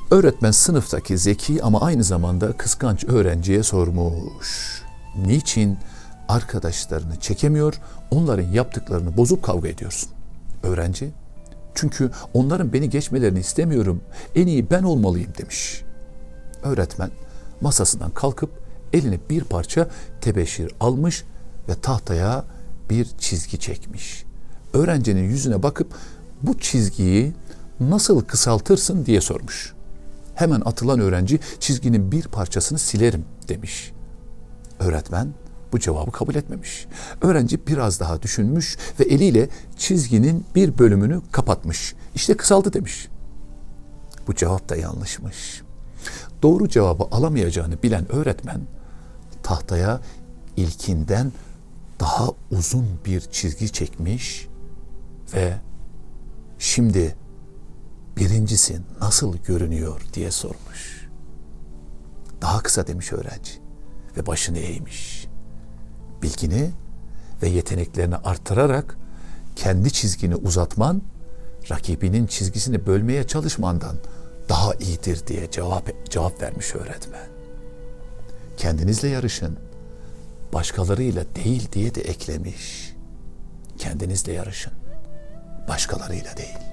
Öğretmen sınıftaki zeki ama aynı zamanda kıskanç öğrenciye sormuş. Niçin arkadaşlarını çekemiyor, onların yaptıklarını bozup kavga ediyorsun? Öğrenci, çünkü onların beni geçmelerini istemiyorum, en iyi ben olmalıyım demiş. Öğretmen masasından kalkıp eline bir parça tebeşir almış ve tahtaya bir çizgi çekmiş. Öğrencinin yüzüne bakıp bu çizgiyi nasıl kısaltırsın diye sormuş. Hemen atılan öğrenci çizginin bir parçasını silerim demiş. Öğretmen bu cevabı kabul etmemiş. Öğrenci biraz daha düşünmüş ve eliyle çizginin bir bölümünü kapatmış. İşte kısaldı demiş. Bu cevap da yanlışmış. Doğru cevabı alamayacağını bilen öğretmen tahtaya ilkinden daha uzun bir çizgi çekmiş ve şimdi birincisi nasıl görünüyor diye sormuş. Daha kısa demiş öğrenci ve başını eğmiş. Bilgini ve yeteneklerini artırarak kendi çizgini uzatman, rakibinin çizgisini bölmeye çalışmandan daha iyidir diye cevap vermiş öğretmen. Kendinizle yarışın, başkalarıyla değil diye de eklemiş. Kendinizle yarışın, başkalarıyla değil.